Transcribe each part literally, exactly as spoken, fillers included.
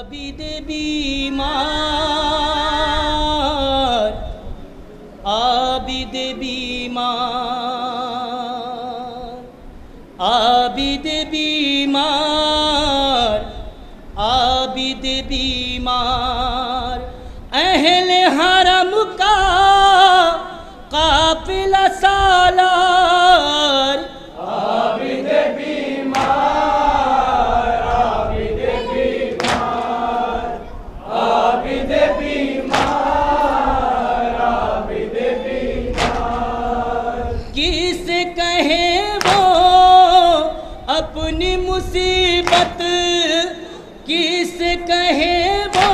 आबिद बीमार, आबिद बीमार, आबिद बीमार, आबिद बीमार, अहले हरम का काफिला सालार। आबिद बीमार, आबिद बीमार, आबिद बीमार, आबिद बीमार। किस कहे वो अपनी मुसीबत, किस कहे वो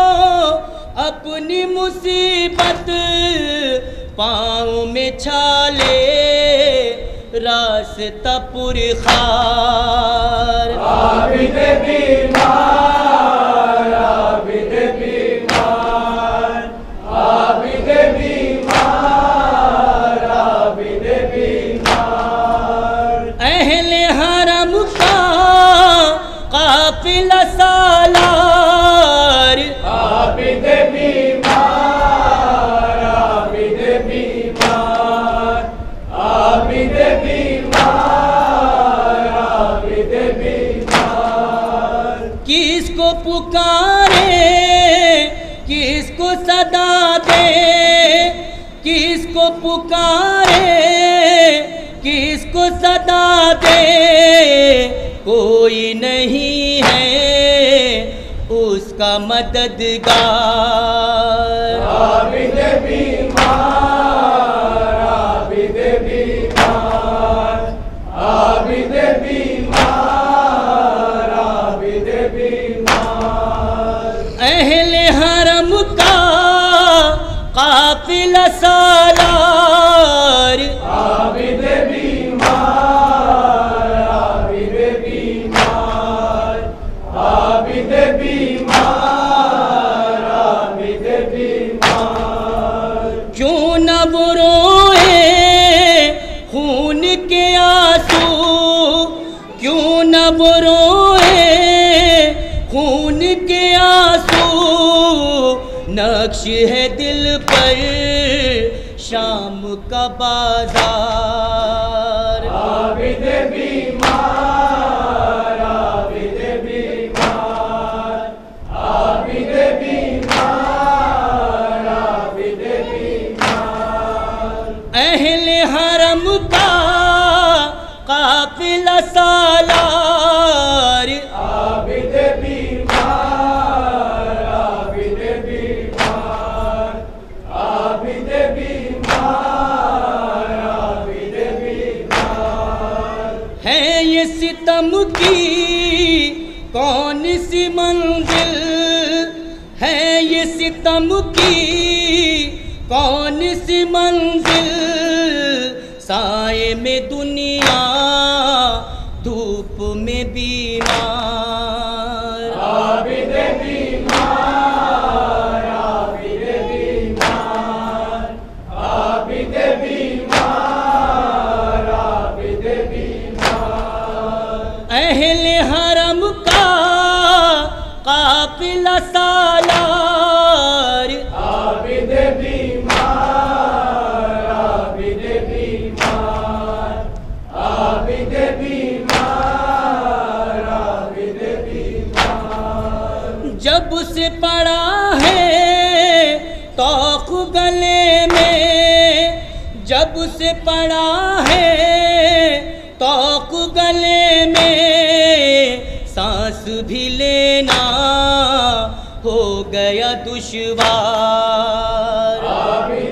अपनी मुसीबत, पाँव में छाले रास्ता पुरखार। आबिद बीमार, आबिद बीमार, आबिद बीमार, आबिद बीमार। अहले हरम का काफिला सालार। आबिद बीमार, आबिद बीमार, आबिद बीमार, आबिद बीमार। किसको पुकारे, किसको सदा दे, किसको पुकारे, किसको सदा दे, कोई नहीं है उसका मददगार। आबिद बीमार, आबिद बीमार, आबिद बीमार, आबिद बीमार। अहले हरम का काफिला सालार। आबिद बीमार, आबिद बीमार, आबिद बीमार, आबिद बीमार। क्यों न वो रोए खून के आंसू, क्यों न वो रोए खून के आंसू, नक्श है दिल पर शाम का बाजार। आबिद बीमार, आबिद बीमार, आबिद बीमार, आबिद बीमार। अहले हरम का काफिला सालार। आबिद बीमार, आबिद बीमार, आबिद बीमार, आबिद बीमार। है ये सितम की कौन सी मंजिल, है ये सितम की कौन सी मंजिल, साए में दुनिया धूप में बीमार। आबिद बीमार, आबिद बीमार, आबिद बीमार, आबिद बीमार। अहले हरम का काफिला सालार। आबिद बीमार, आबिद बीमार, आबिद बीमार, आबिद बीमार। जब से पड़ा है तौक गले में, जब से पड़ा है तौक गले में, सांस भी लेना हो गया दुश्वार। आबिद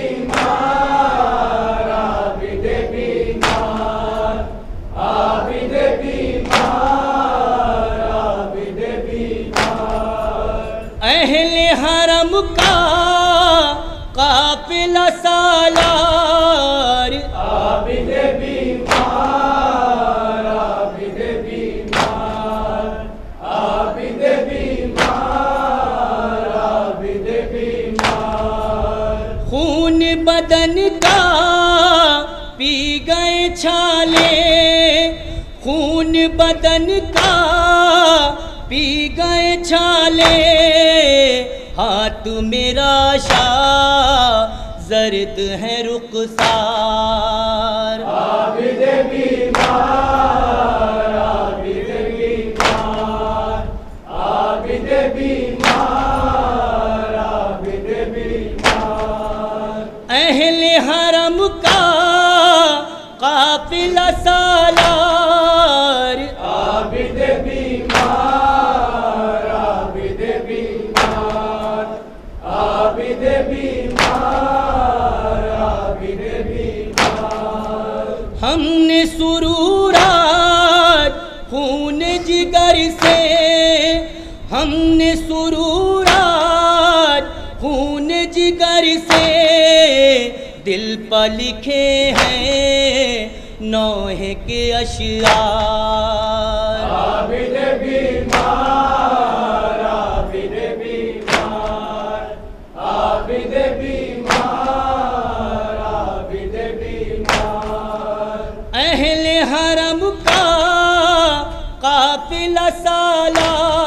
बीमार, आबिद बीमार, आबिद बीमार, आबिद बीमार। अहले हरम का काफिला सालार। आबिद बीमार, आबिद बीमार, आबिद बीमार, आबिद बीमार। खून बदन का पी गए छाले, खून बदन का पी गए छाले हाथ मेरा शाह जर्द है रुखसार। आबिद बीमार आबिद बीमार आबिद बीमार आबिद बीमार। अहले हरम का काफिला सालार। आबिद बीमार आबिद बीमार आबिद बीमार आबिद बीमार। हमने सुरूरात खून जिगर से, हमने सुरूरात खून जिगर से दिल पर लिखे हैं नौहे के अशआर। आबिद बीमार आबिद बीमार आबिद बीमार आबिद बीमार। अहले हरम का काफिला सालार।